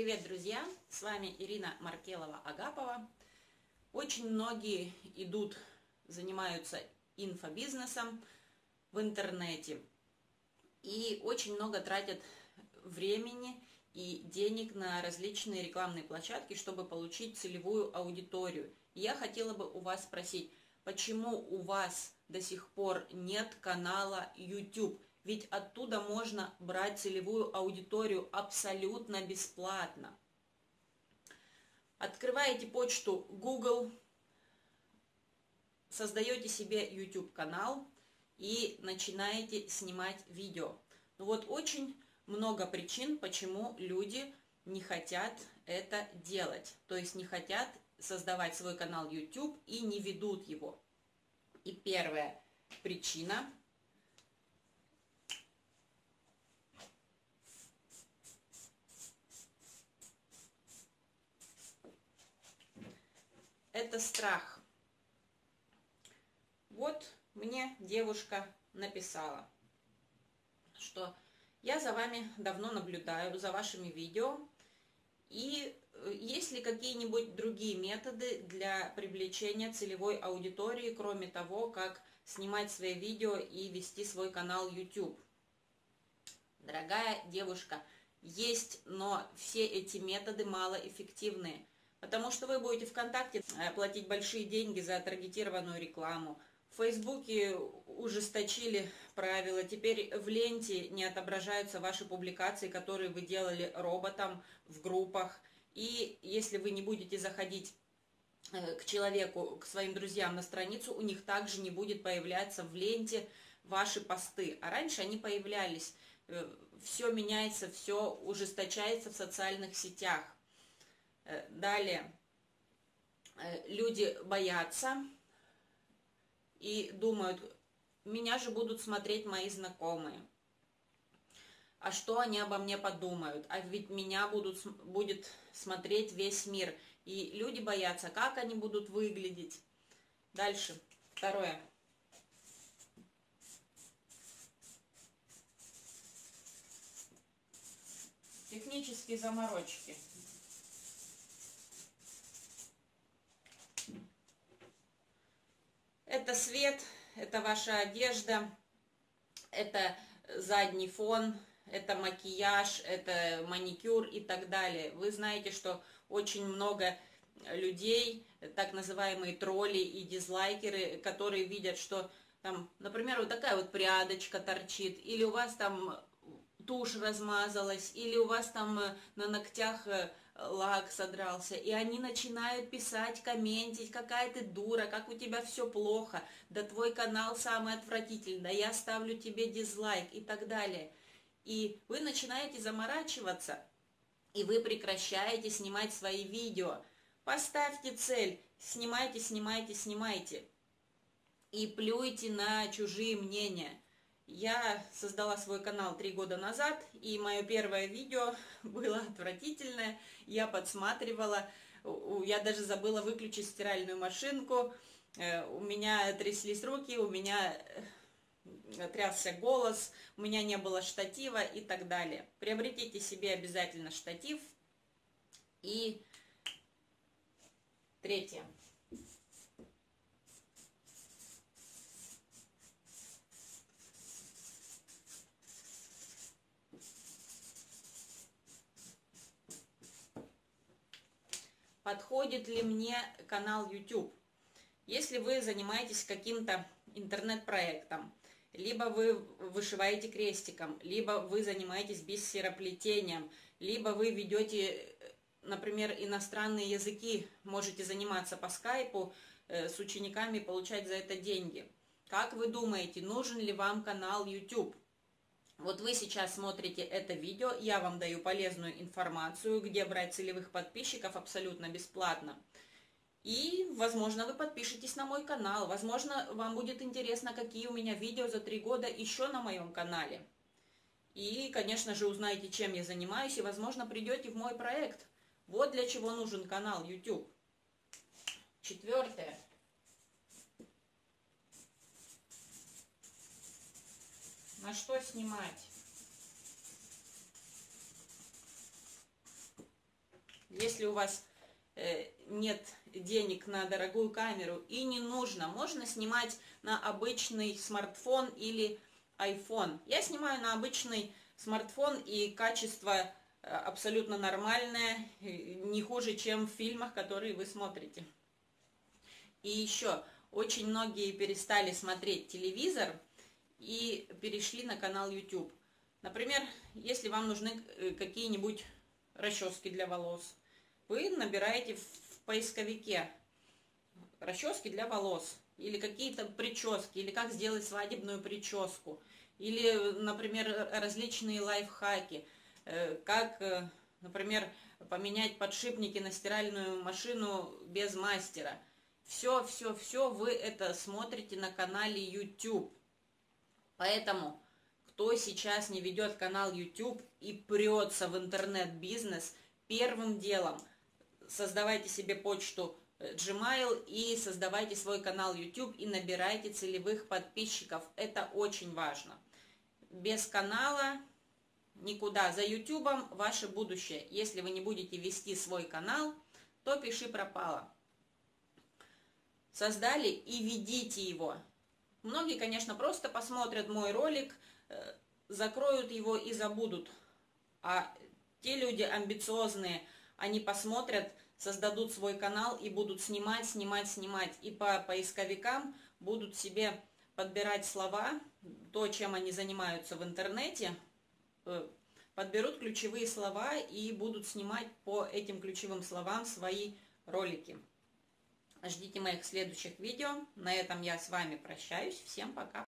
Привет, друзья! С вами Ирина Маркелова-Агапова. Очень многие занимаются инфобизнесом в интернете и очень много тратят времени и денег на различные рекламные площадки, чтобы получить целевую аудиторию. И я хотела бы у вас спросить, почему у вас до сих пор нет канала YouTube? Ведь оттуда можно брать целевую аудиторию абсолютно бесплатно. Открываете почту Google, создаете себе YouTube канал и начинаете снимать видео. Ну вот очень много причин, почему люди не хотят это делать. То есть не хотят создавать свой канал YouTube и не ведут его. И первая причина – это страх. Вот мне девушка написала, что я за вами давно наблюдаю, за вашими видео, и есть ли какие-нибудь другие методы для привлечения целевой аудитории, кроме того, как снимать свои видео и вести свой канал YouTube? Дорогая девушка, есть, но все эти методы малоэффективные. Потому что вы будете ВКонтакте платить большие деньги за таргетированную рекламу. В Фейсбуке ужесточили правила. Теперь в ленте не отображаются ваши публикации, которые вы делали роботом в группах. И если вы не будете заходить к человеку, к своим друзьям на страницу, у них также не будет появляться в ленте ваши посты. А раньше они появлялись. Все меняется, все ужесточается в социальных сетях. Далее, люди боятся и думают, меня же будут смотреть мои знакомые. А что они обо мне подумают? А ведь меня будет смотреть весь мир. И люди боятся, как они будут выглядеть. Дальше, второе. Технические заморочки. Это свет, это ваша одежда, это задний фон, это макияж, это маникюр и так далее. Вы знаете, что очень много людей, так называемые тролли и дизлайкеры, которые видят, что там, например, вот такая вот прядочка торчит, или у вас там тушь размазалась, или у вас там на ногтях лак содрался, и они начинают писать, комментить, какая ты дура, как у тебя все плохо, да твой канал самый отвратительный, да я ставлю тебе дизлайк и так далее. И вы начинаете заморачиваться, и вы прекращаете снимать свои видео. Поставьте цель, снимайте, снимайте, снимайте. И плюйте на чужие мнения. Я создала свой канал 3 года назад, и мое первое видео было отвратительное. Я подсматривала, я даже забыла выключить стиральную машинку, у меня тряслись руки, у меня трясся голос, у меня не было штатива и так далее. Приобретите себе обязательно штатив. И третье. Подходит ли мне канал YouTube? Если вы занимаетесь каким-то интернет-проектом, либо вы вышиваете крестиком, либо вы занимаетесь бисероплетением, либо вы ведете, например, иностранные языки, можете заниматься по скайпу с учениками и получать за это деньги. Как вы думаете, нужен ли вам канал YouTube? Вот вы сейчас смотрите это видео, я вам даю полезную информацию, где брать целевых подписчиков абсолютно бесплатно. И, возможно, вы подпишетесь на мой канал, возможно, вам будет интересно, какие у меня видео за 3 года еще на моем канале. И, конечно же, узнаете, чем я занимаюсь, и, возможно, придете в мой проект. Вот для чего нужен канал YouTube. Четвертое. На что снимать? Если у вас нет денег на дорогую камеру и не нужно, можно снимать на обычный смартфон или iPhone. Я снимаю на обычный смартфон, и качество абсолютно нормальное, не хуже, чем в фильмах, которые вы смотрите. И еще, очень многие перестали смотреть телевизор и перешли на канал YouTube. Например, если вам нужны какие-нибудь расчески для волос, вы набираете в поисковике расчески для волос, или какие-то прически, или как сделать свадебную прическу, или, например, различные лайфхаки, как, например, поменять подшипники на стиральную машину без мастера. Все вы это смотрите на канале YouTube. Поэтому, кто сейчас не ведет канал YouTube и прется в интернет-бизнес, первым делом создавайте себе почту Gmail и создавайте свой канал YouTube и набирайте целевых подписчиков. Это очень важно. Без канала никуда. За YouTube ваше будущее. Если вы не будете вести свой канал, то пиши пропало. Создали и ведите его. Многие, конечно, просто посмотрят мой ролик, закроют его и забудут. А те люди амбициозные, они посмотрят, создадут свой канал и будут снимать. И по поисковикам будут себе подбирать слова, то, чем они занимаются в интернете, подберут ключевые слова и будут снимать по этим ключевым словам свои ролики. Ждите моих следующих видео. На этом я с вами прощаюсь. Всем пока.